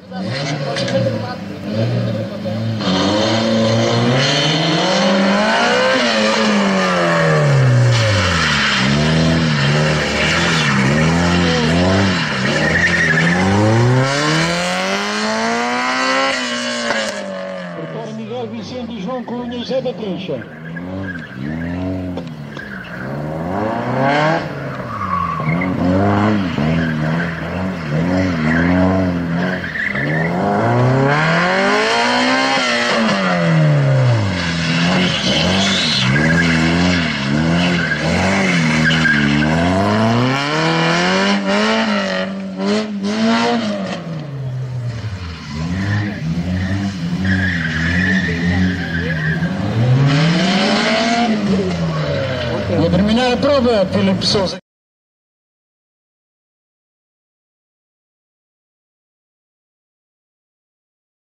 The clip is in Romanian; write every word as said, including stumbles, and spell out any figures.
Miguel Vicente e João Cunha e Zé da Trincha. E a terminar a prova, Filipe Sousa.